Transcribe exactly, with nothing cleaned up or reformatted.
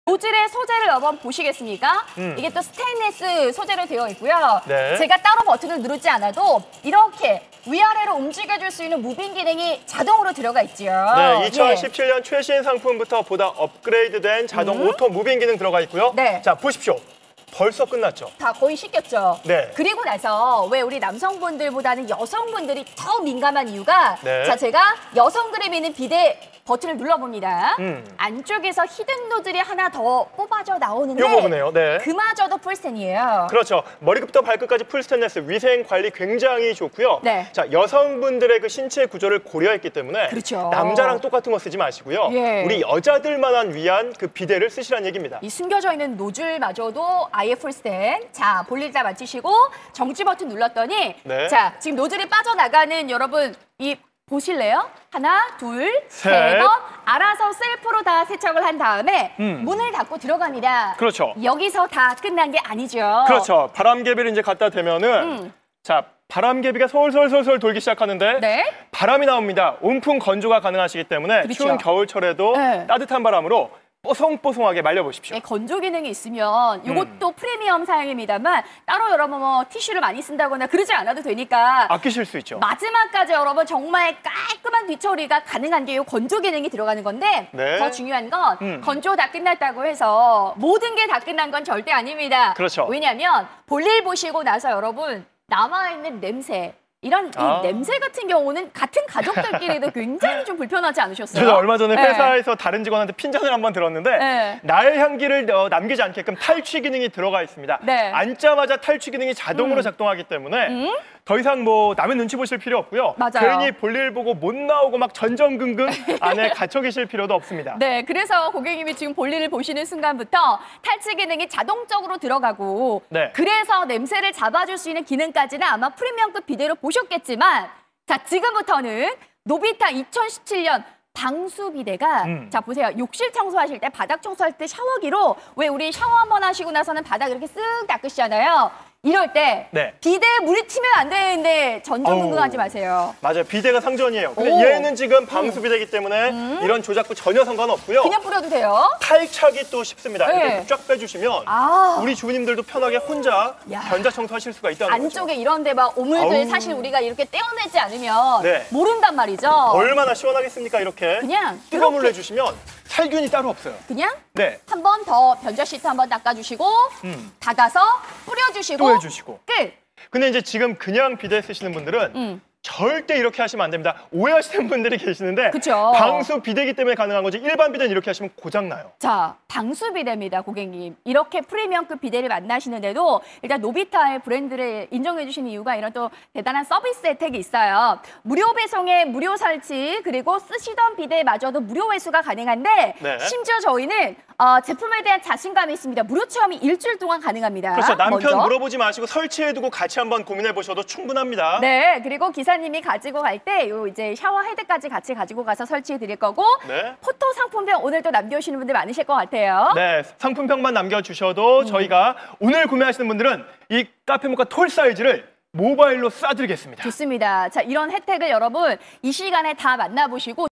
노즐의 소재를 한번 보시겠습니까? 음. 이게 또 스테인리스 소재로 되어 있고요. 네. 제가 따로 버튼을 누르지 않아도 이렇게 위아래로 움직여줄 수 있는 무빙 기능이 자동으로 들어가 있지요. 네, 이천십칠 년 예. 최신 상품부터 보다 업그레이드된 자동 음? 오토 무빙 기능 들어가 있고요. 네. 자, 보십시오. 벌써 끝났죠? 다 거의 씻겼죠. 네. 그리고 나서 왜 우리 남성분들보다는 여성분들이 더 민감한 이유가 네. 자, 제가 여성 그램이 있는 비데 버튼을 눌러봅니다. 음. 안쪽에서 히든 노즐이 하나 더 뽑아져 나오는데 요 부분이에요. 네. 그마저도 풀스텐이에요. 그렇죠. 머리부터 발끝까지 풀 스테인리스, 위생 관리 굉장히 좋고요. 네. 자, 여성분들의 그 신체 구조를 고려했기 때문에 그렇죠. 남자랑 똑같은 거 쓰지 마시고요. 예. 우리 여자들만한 위한 그 비데를 쓰시라는 얘기입니다. 이 숨겨져 있는 노즐마저도 아예 풀스텐. 자, 볼일 다 마치시고 정지 버튼 눌렀더니 네. 자, 지금 노즐이 빠져나가는 여러분 이 보실래요? 하나, 둘, 셋. 세 번 알아서 셀프로 다 세척을 한 다음에 음. 문을 닫고 들어갑니다. 그렇죠. 여기서 다 끝난 게 아니죠. 그렇죠. 바람개비를 이제 갖다 대면은 음. 자, 바람개비가 솔솔솔솔 돌기 시작하는데 네. 바람이 나옵니다. 온풍 건조가 가능하시기 때문에 그렇죠. 추운 겨울철에도 네. 따뜻한 바람으로 뽀송뽀송하게 말려보십시오. 네, 건조 기능이 있으면 이것도 음. 프리미엄 사양입니다만 따로 여러분 뭐 티슈를 많이 쓴다거나 그러지 않아도 되니까 아끼실 수 있죠. 마지막까지 여러분 정말 깔끔한 뒤처리가 가능한 게 이 건조 기능이 들어가는 건데 네. 더 중요한 건 음. 건조 다 끝났다고 해서 모든 게 다 끝난 건 절대 아닙니다. 그렇죠. 왜냐하면 볼일 보시고 나서 여러분 남아있는 냄새 이런 이 아. 냄새 같은 경우는 같은 가족들끼리도 굉장히 좀 불편하지 않으셨어요? 제가 얼마 전에 네. 회사에서 다른 직원한테 핀잔을 한번 들었는데 네. 나의 향기를 어, 남기지 않게끔 탈취 기능이 들어가 있습니다. 네. 앉자마자 탈취 기능이 자동으로 음. 작동하기 때문에 음? 더 이상 뭐 남의 눈치 보실 필요 없고요. 맞아요. 괜히 볼일 보고 못 나오고 막 전전긍긍 안에 갇혀 계실 필요도 없습니다. 네, 그래서 고객님이 지금 볼일을 보시는 순간부터 탈취 기능이 자동적으로 들어가고 네. 그래서 냄새를 잡아줄 수 있는 기능까지는 아마 프리미엄급 비데로 보셨겠지만 자, 지금부터는 노비타 이천십칠 년 방수 비데가 음. 자 보세요. 욕실 청소하실 때 바닥 청소할 때 샤워기로 왜 우리 샤워 한번 하시고 나서는 바닥 이렇게 쓱 닦으시잖아요. 이럴 때 네. 비데에 물이 튀면 안 되는데 전전긍긍하지 마세요. 맞아요. 비데가 상전이에요. 근데 오. 얘는 지금 방수 비데이기 때문에 음. 이런 조작도 전혀 상관없고요. 그냥 뿌려도 돼요. 탈착이 또 쉽습니다. 네. 이렇게 쫙 빼주시면 아. 우리 주부님들도 편하게 혼자 야. 견자 청소하실 수가 있다는 거죠. 안쪽에 이런 데 막 오물들 아우. 사실 우리가 이렇게 떼어내지 않으면 네. 모른단 말이죠. 얼마나 시원하겠습니까, 이렇게. 그냥 뜨거운 물로 이렇게. 해주시면 살균이 따로 없어요. 그냥 네. 한 번 더 변자 시트 한 번 닦아주시고 음. 닫아서 뿌려주시고 또 해주시고. 끝. 근데 이제 지금 그냥 비데 쓰시는 분들은 음. 절대 이렇게 하시면 안 됩니다. 오해하시는 분들이 계시는데 그쵸. 방수 비데기 때문에 가능한 거지 일반 비데는 이렇게 하시면 고장나요. 자, 방수 비데입니다, 고객님. 이렇게 프리미엄급 비데를 만나시는데도 일단 노비타의 브랜드를 인정해 주시는 이유가 이런 또 대단한 서비스 혜택이 있어요. 무료 배송에 무료 설치 그리고 쓰시던 비데마저도 무료 회수가 가능한데 네. 심지어 저희는 어, 제품에 대한 자신감이 있습니다. 무료 체험이 일주일 동안 가능합니다. 그렇죠. 남편 먼저. 물어보지 마시고 설치해두고 같이 한번 고민해 보셔도 충분합니다. 네, 그리고 기사님이 가지고 갈 때 요 이제 샤워 헤드까지 같이 가지고 가서 설치해 드릴 거고 네. 포토 상품券오늘 또 남겨주시는 분들 많으실 것 같아요. 네, 상품평만 남겨주셔도 음. 저희가 오늘 구매하시는 분들은 이 카페모카 톨 사이즈를 모바일로 쏴드리겠습니다. 좋습니다. 자, 이런 혜택을 여러분 이 시간에 다 만나보시고